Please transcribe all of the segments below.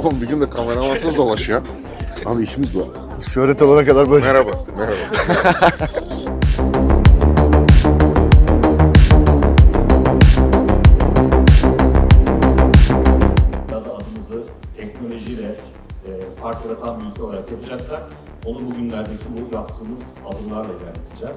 Oğlum bir gün de kameramansız dolaşıyor. Abi işimiz bu. Şöhret olana kadar böyle. Merhaba, merhaba. Adımızı teknolojiyle fark yaratan bir ülke olarak yapacaksak onu bugünlerdeki bu yaptığımız adımlarla ilerleteceğiz.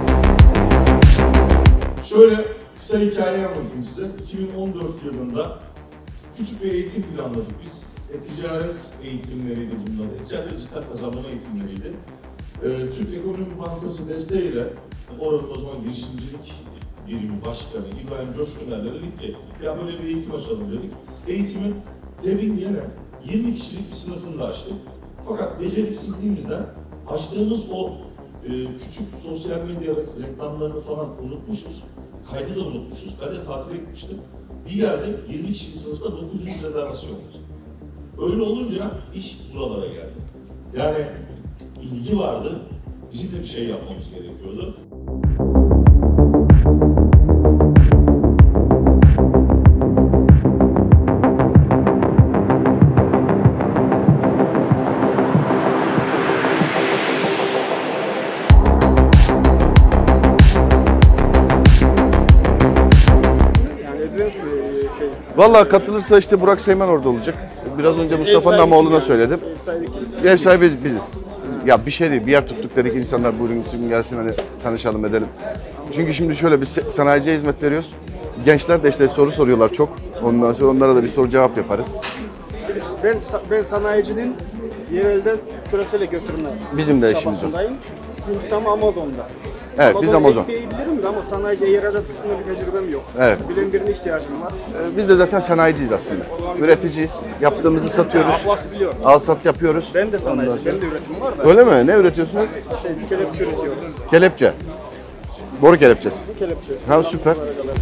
Şöyle kısa hikaye anlatayım size. 2014 yılında küçük bir eğitim planladık biz. Ticaret eğitimleriydi bunlar. Ticaret dijital kazanma eğitimleriydi. Türk Ekonomi Bankası desteğiyle oranın o zaman girişimcilik birimi başkanı İbrahim Coşkuner'le dedik ki ya böyle bir eğitim açalım dedik. Eğitimin temin yerine 20 kişilik bir sınıfını da açtık. Fakat beceriksizliğimizden açtığımız o küçük sosyal medya reklamlarını falan unutmuşuz. Kaydı da unutmuşuz. Ben de tatile gitmiştim. Bir geldik 20 kişilik sınıfta 900 rezervasyon oldu. Öyle olunca iş buralara geldi. Yani ilgi vardı. Bizim de bir şey yapmamız gerekiyordu. Vallahi katılırsa işte Burak Seymen orada olacak. Biraz önce Mustafa'nın Namoğlu'na söyledim. Ev sahibi biziz. Ya bir şey değil, bir yer tuttuk dedik insanlar buyurun gelsin hani tanışalım edelim. Çünkü şimdi şöyle bir sanayiciye hizmet veriyoruz. Gençler de işte soru soruyorlar çok. Ondan sonra onlara da bir soru cevap yaparız. İşte ben sanayicinin yerelden küresele götürme Bizim de işimiz o. Sizinkisi ama Amazon'da. Evet, biz Amazon. FBA'yı bilirim de ama sanayici ihracat kısmında bir tecrübem yok. Evet. Bilen birine ihtiyacım var. Biz de zaten sanayiciyiz aslında. Üreticiyiz. Yaptığımızı satıyoruz. Ablası biliyorum. Al sat yapıyoruz. Ben de sanayici. Benim de üretimim var da. Öyle mi? Ne üretiyorsunuz? Kelepçe üretiyoruz. Kelepçe. Boru kelepçesi. Bu kelepçe. Ha süper.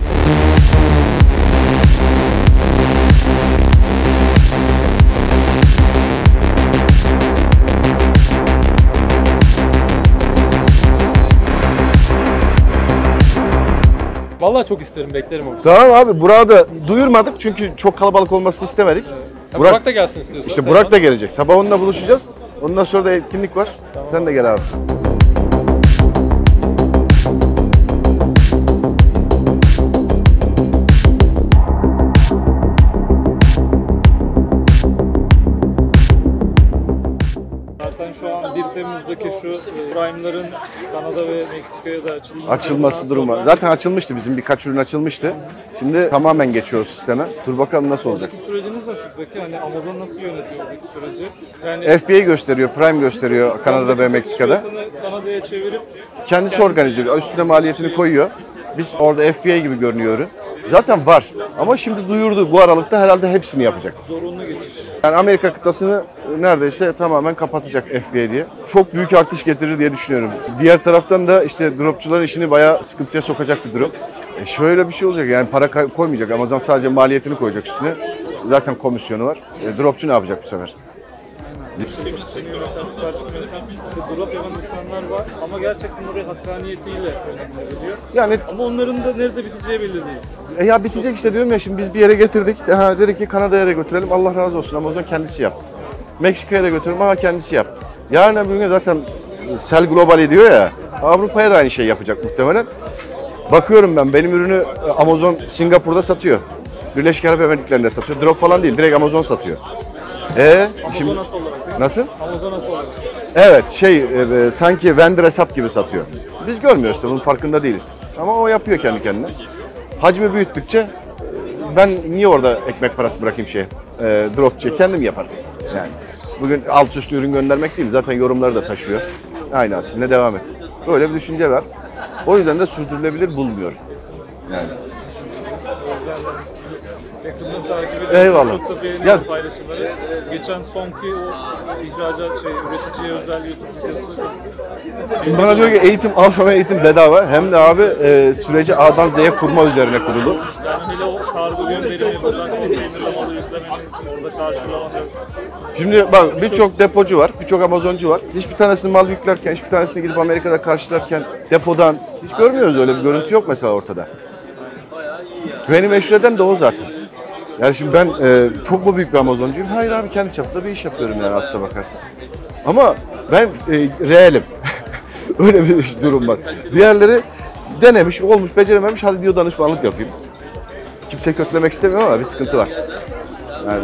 Vallahi çok isterim, beklerim ofise. Tamam abi, Burak'ı da duyurmadık çünkü çok kalabalık olmasını istemedik. Burak da gelsin istiyorsan. İşte Burak da gelecek. Sabah onunla buluşacağız. Ondan sonra da etkinlik var. Tamam. Sen de gel abi. Zaten şu an 1 Temmuz'daki şu Prime'ların Kanada ve Meksika'ya da açılması durumu var. Zaten açılmıştı, bizim birkaç ürün açılmıştı. Şimdi tamamen geçiyoruz sisteme. Dur bakalım nasıl olacak. Buradaki süreciniz nasıl peki? Hani Amazon nasıl yönetiyor buradaki süreci? Yani FBA gösteriyor, Prime gösteriyor Kanada'da ve Meksika'da. Kanada'ya çevirip kendisi organize ediyor. Üstüne maliyetini koyuyor. Biz orada FBA gibi görünüyor ürün. Zaten var ama şimdi duyurdu, bu aralıkta herhalde hepsini yapacak. Zorunlu geçiş. Yani Amerika kıtasını neredeyse tamamen kapatacak FBA diye. Çok büyük artış getirir diye düşünüyorum. Diğer taraftan da işte dropçuların işini bayağı sıkıntıya sokacak bir durum. Şöyle bir şey olacak, yani para koymayacak. Amazon sadece maliyetini koyacak üstüne. Zaten komisyonu var. Dropçu ne yapacak bu sefer? Drop yapan insanlar var ama gerçekten oraya hakkaniyetiyle önemli. Yani ama onların da nerede biteceği belli değil. Ya bitecek işte diyorum ya, şimdi biz bir yere getirdik. Dedi ki Kanada'ya da götürelim, Allah razı olsun, Amazon kendisi yaptı. Meksika'ya da götürelim ama kendisi yaptı. Yarın öbür gün zaten Sell Global diyor ya, Avrupa'ya da aynı şey yapacak muhtemelen. Bakıyorum ben, benim ürünü Amazon Singapur'da satıyor. Birleşik Arap Emirlikleri'nde satıyor. Drop falan değil, direkt Amazon satıyor. Şimdi nasıl olarak? Nasıl? Amazon nasıl olarak? Evet, sanki vendor hesap gibi satıyor. Biz görmüyoruz tabii, bunun farkında değiliz. Ama o yapıyor kendi kendine. Hacmi büyüttükçe ben niye orada ekmek parası bırakayım dropçuya, kendim yaparım. Yani bugün alt üstü ürün göndermek değil, zaten yorumları da taşıyor. Aynı aslında, devam et. Böyle bir düşünce var. O yüzden de sürdürülebilir bulmuyorum. Yani. Yakından takip ediyorum. Eyvallah. Çok da beğeniyorum paylaşımları. Geçen sonki o ihracat üreticiye özel YouTube videosu. Şimdi bana diyor ki eğitim alma, eğitim bedava. Hem de abi süreci A'dan Z'ye kurma üzerine kurulu. Yani hele o kargo gönderimi, buradan konteynerle malı yüklemeniz, orada karşılamanız. Şimdi bak, birçok depocu var, birçok Amazoncu var. Hiçbir tanesini mal yüklerken, hiçbir tanesini gidip Amerika'da karşılarken depodan hiç görmüyoruz, öyle bir görüntü yok mesela ortada. Beni meşhur eden de o zaten. Yani şimdi ben çok mu büyük bir Amazoncuyum? Hayır abi, kendi çapımda bir iş yapıyorum yani aslına bakarsan. Ama ben realim. Öyle bir durum var. Diğerleri denemiş, olmuş, becerememiş, hadi diyor danışmanlık yapayım. Kimseyi kötülemek istemiyorum ama bir sıkıntı var. Yani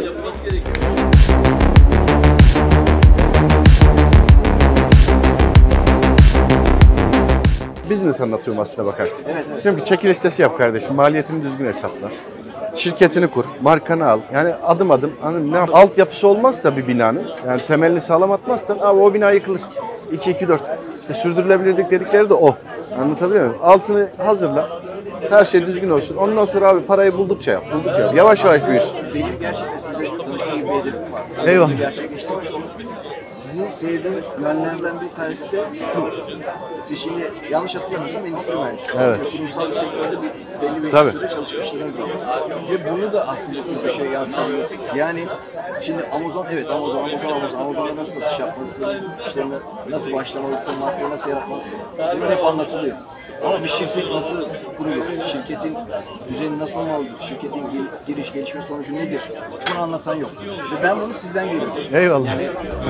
business anlatıyorum aslına bakarsın. Diyorum ki çeki listesi yap kardeşim, maliyetini düzgün hesapla. Şirketini kur, markanı al. Yani adım adım, hani ne yap? Altyapısı olmazsa bir binanın, yani temelini sağlam atmazsan abi o bina yıkılır. 2-2-4. İşte sürdürülebilirlik dedikleri de o. Anlatabiliyor muyum? Altını hazırla. Her şey düzgün olsun. Ondan sonra abi parayı buldukça yap, buldukça yap. Yavaş yavaş büyüsün. Benim gerçekten sizle tanışma gibi bir hedefim var. Eyvallah. Bunu gerçekleştirmiş oldum. Sizin sevdiğim yönlerden bir tanesi de şu. Siz şimdi yanlış hatırlamıyorsam endüstri mühendisisiniz. Evet. Ve kurumsal bir sektörde belli bir Tabii. süre çalışmışsınız. Ve bunu da aslında siz dışarı yansıtamıyorsunuz. Yani şimdi Amazon, evet Amazon'da nasıl satış yapmalısın, işte nasıl başlamalısın, markayı nasıl yaratmalısın. Bunlar hep anlatılıyor. Ama bir şirket nasıl kurulur, şirketin düzeni nasıl olmalıdır, şirketin giriş gelişme sonucu nedir, bunu anlatan yok. Ve ben bunu sizden görüyorum. Eyvallah. Yani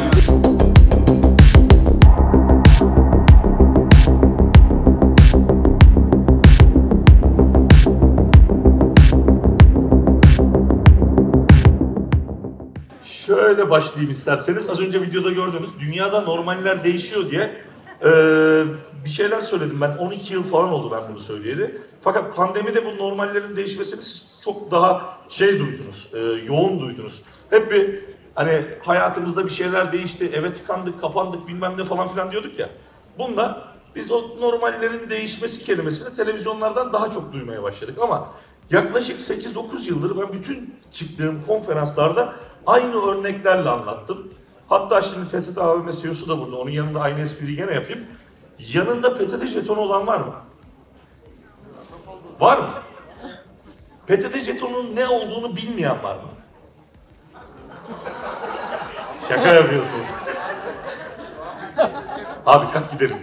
Şöyle başlayayım isterseniz. Az önce videoda gördünüz. Dünyada normaller değişiyor diye bir şeyler söyledim ben. 12 yıl falan oldu ben bunu söyleyeli. Fakat pandemide bu normallerin değişmesini siz çok daha duydunuz, yoğun duydunuz. Hep bir hani hayatımızda bir şeyler değişti, eve tıkandık, kapandık bilmem ne falan filan diyorduk ya. Bununla biz o normallerin değişmesi kelimesini televizyonlardan daha çok duymaya başladık. Ama yaklaşık 8-9 yıldır ben bütün çıktığım konferanslarda aynı örneklerle anlattım. Hatta şimdi PTT AVM CEO'su da burada. Onun yanında aynı espriyi gene yapayım. Yanında PTT jetonu olan var mı? Var mı? PTT jetonun ne olduğunu bilmeyen var mı? Şaka yapıyorsunuz. Abi kalk gidelim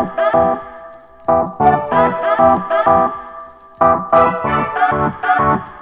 kalk.